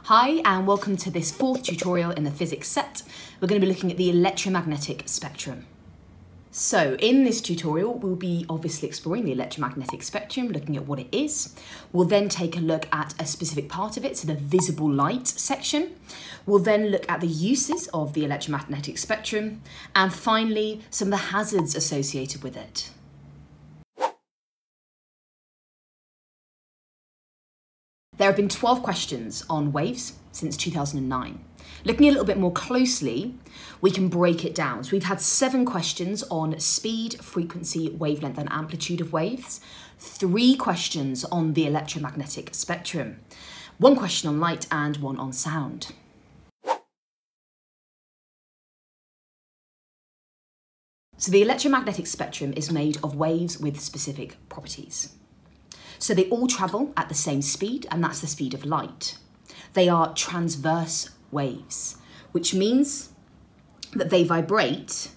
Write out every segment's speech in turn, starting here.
Hi and welcome to this fourth tutorial in the physics set. We're going to be looking at the electromagnetic spectrum. So in this tutorial, we'll be obviously exploring the electromagnetic spectrum, looking at what it is. We'll then take a look at a specific part of it, so the visible light section. We'll then look at the uses of the electromagnetic spectrum, and finally, some of the hazards associated with it. There have been 12 questions on waves since 2009. Looking a little bit more closely, we can break it down. So we've had 7 questions on speed, frequency, wavelength and amplitude of waves, 3 questions on the electromagnetic spectrum, 1 question on light and 1 on sound. So the electromagnetic spectrum is made of waves with specific properties. So they all travel at the same speed, and that's the speed of light. They are transverse waves, which means that they vibrate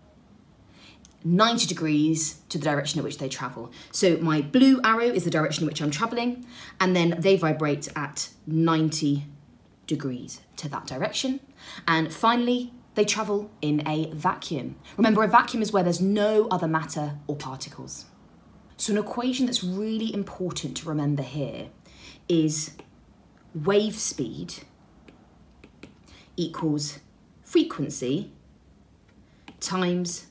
90 degrees to the direction in which they travel. So my blue arrow is the direction in which I'm traveling, and then they vibrate at 90 degrees to that direction. And finally, they travel in a vacuum. Remember, a vacuum is where there's no other matter or particles. So an equation that's really important to remember here is wave speed equals frequency times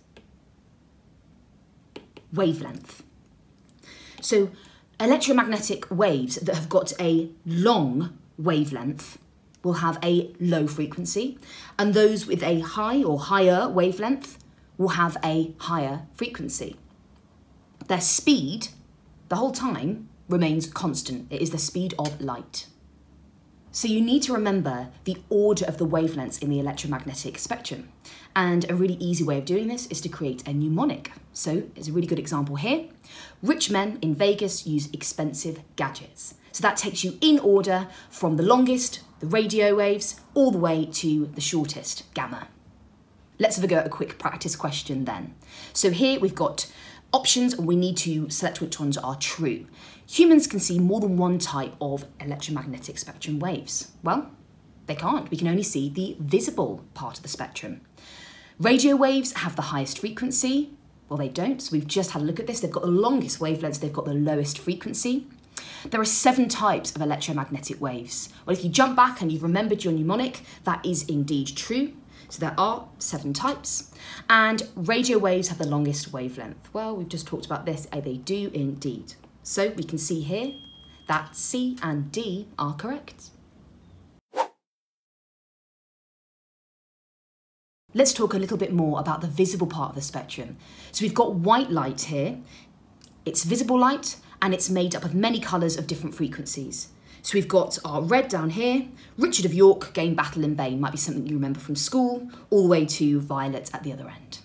wavelength. So electromagnetic waves that have got a long wavelength will have a low frequency, and those with a high or higher wavelength will have a higher frequency. Their speed, the whole time, remains constant. It is the speed of light. So you need to remember the order of the wavelengths in the electromagnetic spectrum. And a really easy way of doing this is to create a mnemonic. So it's a really good example here. Rich men in Vegas use expensive gadgets. So that takes you in order from the longest, the radio waves, all the way to the shortest, gamma. Let's have a go at a quick practice question then. So here we've got options, and we need to select which ones are true. Humans can see more than one type of electromagnetic spectrum waves. Well, they can't. We can only see the visible part of the spectrum. Radio waves have the highest frequency. Well, they don't. So we've just had a look at this. They've got the longest wavelengths. They've got the lowest frequency. There are 7 types of electromagnetic waves. Well, if you jump back and you've remembered your mnemonic, that is indeed true. So there are 7 types, and radio waves have the longest wavelength. Well, we've just talked about this, they do indeed. So we can see here that C and D are correct. Let's talk a little bit more about the visible part of the spectrum. So we've got white light here. It's visible light, and it's made up of many colours of different frequencies. So we've got our red down here. Richard of York gained battle in vain, might be something you remember from school, all the way to violet at the other end.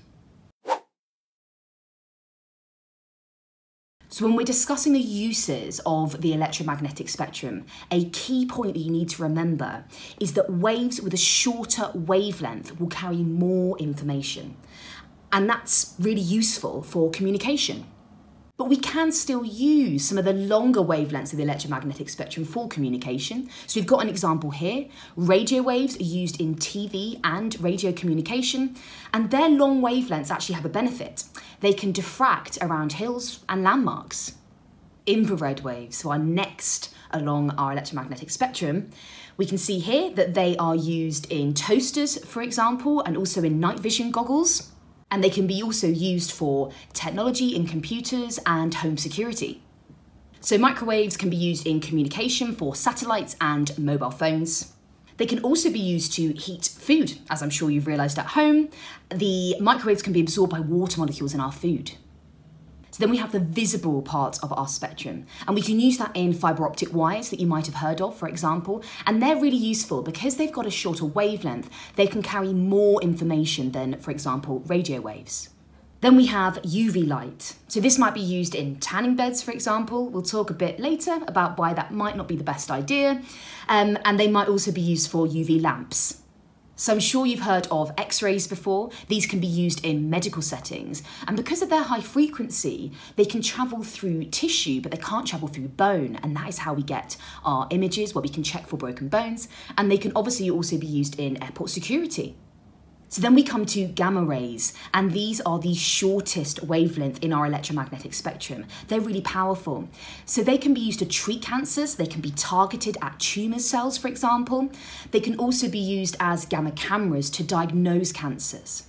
So when we're discussing the uses of the electromagnetic spectrum, a key point that you need to remember is that waves with a shorter wavelength will carry more information. And that's really useful for communication. But we can still use some of the longer wavelengths of the electromagnetic spectrum for communication. So we've got an example here. Radio waves are used in TV and radio communication, and their long wavelengths actually have a benefit. They can diffract around hills and landmarks. Infrared waves, so are next along our electromagnetic spectrum. We can see here that they are used in toasters, for example, and also in night vision goggles. And they can be also used for technology in computers and home security. So microwaves can be used in communication for satellites and mobile phones. They can also be used to heat food. As I'm sure you've realised at home, the microwaves can be absorbed by water molecules in our food. So then we have the visible part of our spectrum, and we can use that in fibre optic wires that you might have heard of, for example, and they're really useful because they've got a shorter wavelength. They can carry more information than, for example, radio waves. Then we have UV light. So this might be used in tanning beds, for example. We'll talk a bit later about why that might not be the best idea, and they might also be used for UV lamps. So I'm sure you've heard of X-rays before. These can be used in medical settings. And because of their high frequency, they can travel through tissue, but they can't travel through bone. And that is how we get our images, where we can check for broken bones. And they can obviously also be used in airport security. So then we come to gamma rays, and these are the shortest wavelength in our electromagnetic spectrum. They're really powerful. So they can be used to treat cancers, they can be targeted at tumour cells, for example. They can also be used as gamma cameras to diagnose cancers.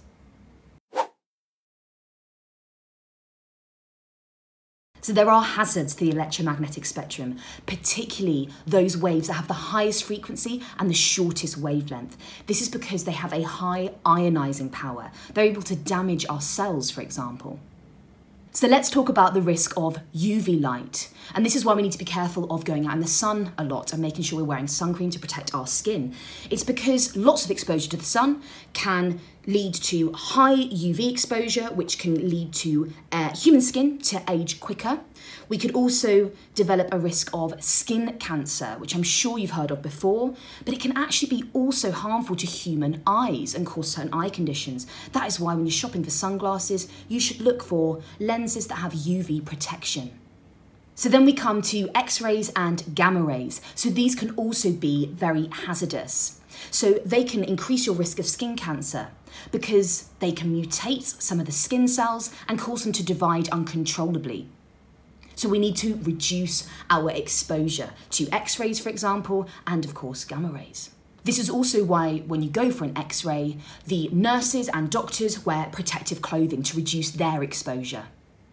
So there are hazards to the electromagnetic spectrum, particularly those waves that have the highest frequency and the shortest wavelength. This is because they have a high ionizing power. They're able to damage our cells, for example. So let's talk about the risk of UV light. And this is why we need to be careful of going out in the sun a lot and making sure we're wearing sun cream to protect our skin. It's because lots of exposure to the sun can lead to high UV exposure, which can lead to human skin to age quicker. We could also develop a risk of skin cancer, which I'm sure you've heard of before, but it can actually be also harmful to human eyes and cause certain eye conditions. That is why when you're shopping for sunglasses, you should look for lenses that have UV protection. So then we come to X-rays and gamma rays. So these can also be very hazardous. So they can increase your risk of skin cancer because they can mutate some of the skin cells and cause them to divide uncontrollably. So we need to reduce our exposure to X-rays, for example, and of course gamma rays. This is also why when you go for an X-ray, the nurses and doctors wear protective clothing to reduce their exposure.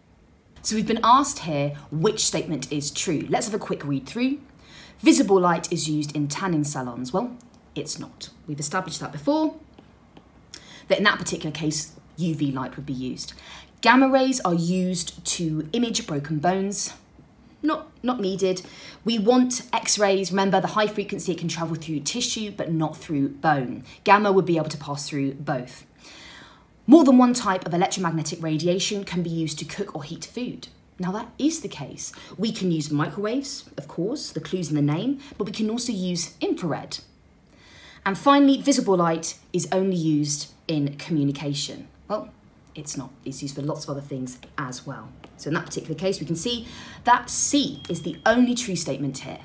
So we've been asked here which statement is true. Let's have a quick read through. Visible light is used in tanning salons. Well, it's not. We've established that before, that in that particular case, UV light would be used. Gamma rays are used to image broken bones. Not needed. We want X-rays. Remember, the high frequency, it can travel through tissue, but not through bone. Gamma would be able to pass through both. More than one type of electromagnetic radiation can be used to cook or heat food. Now that is the case. We can use microwaves, of course, the clue's in the name, but we can also use infrared. And finally, visible light is only used in communication. Well, it's not. It's used for lots of other things as well. So in that particular case, we can see that C is the only true statement here.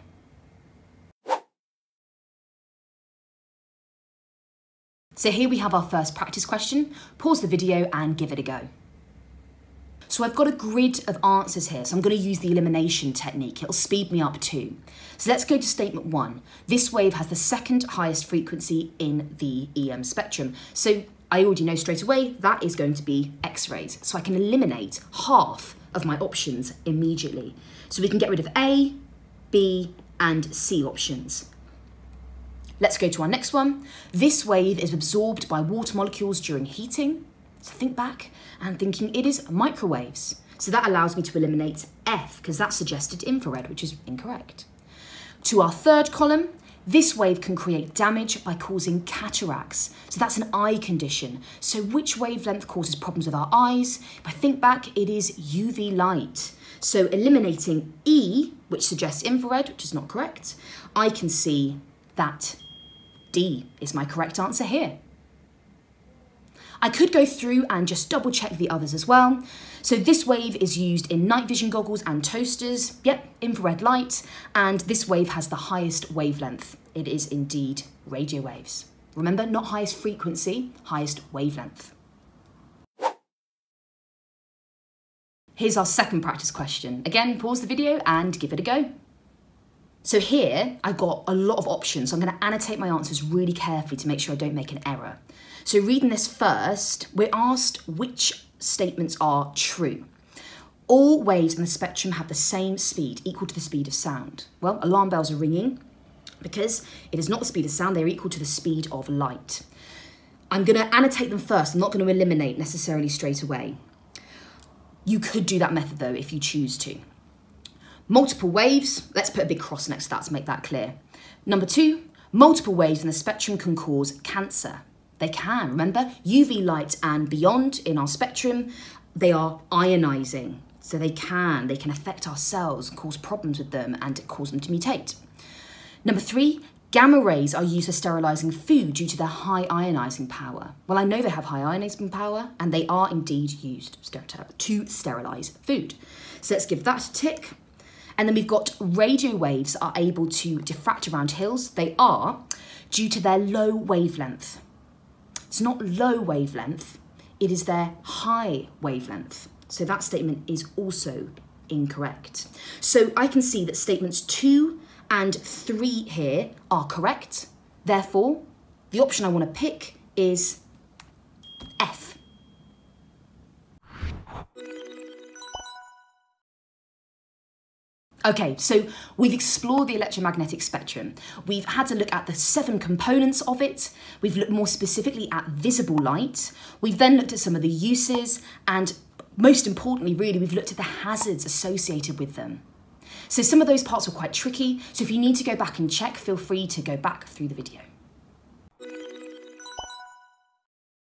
So here we have our first practice question. Pause the video and give it a go. So I've got a grid of answers here, so I'm going to use the elimination technique. It'll speed me up too. So let's go to statement 1. This wave has the second highest frequency in the EM spectrum. So I already know straight away that is going to be X-rays. So I can eliminate half of my options immediately. So we can get rid of A, B, and C options. Let's go to our next one. This wave is absorbed by water molecules during heating. So think back and thinking it is microwaves. So that allows me to eliminate F because that suggested infrared, which is incorrect. To our third column, this wave can create damage by causing cataracts. So that's an eye condition. So which wavelength causes problems with our eyes? If I think back, it is UV light. So eliminating E, which suggests infrared, which is not correct, I can see that D is my correct answer here. I could go through and just double check the others as well. So this wave is used in night vision goggles and toasters. Yep, infrared light. And this wave has the highest wavelength. It is indeed radio waves. Remember, not highest frequency, highest wavelength. Here's our second practice question. Again, pause the video and give it a go. So here, I've got a lot of options. So I'm going to annotate my answers really carefully to make sure I don't make an error. So reading this first, we're asked which statements are true. All waves in the spectrum have the same speed, equal to the speed of sound. Well, alarm bells are ringing because it is not the speed of sound, they're equal to the speed of light. I'm going to annotate them first. I'm not going to eliminate necessarily straight away. You could do that method though if you choose to. Multiple waves, let's put a big cross next to that to make that clear. Number 2, multiple waves in the spectrum can cause cancer. They can, remember, UV light and beyond in our spectrum, they are ionizing. So they can affect our cells, cause problems with them and cause them to mutate. Number 3, Gamma rays are used for sterilising food due to their high ionising power. Well, I know they have high ionising power, and they are indeed used to sterilise food. So let's give that a tick. And then we've got radio waves are able to diffract around hills. They are due to their low wavelength. It's not low wavelength, it is their high wavelength. So that statement is also incorrect. So I can see that statements 2 and 3 here are correct. Therefore, the option I want to pick is F. Okay, so we've explored the electromagnetic spectrum. We've had a look at the 7 components of it. We've looked more specifically at visible light. We've then looked at some of the uses, and most importantly, really, we've looked at the hazards associated with them. So some of those parts were quite tricky, so if you need to go back and check, feel free to go back through the video.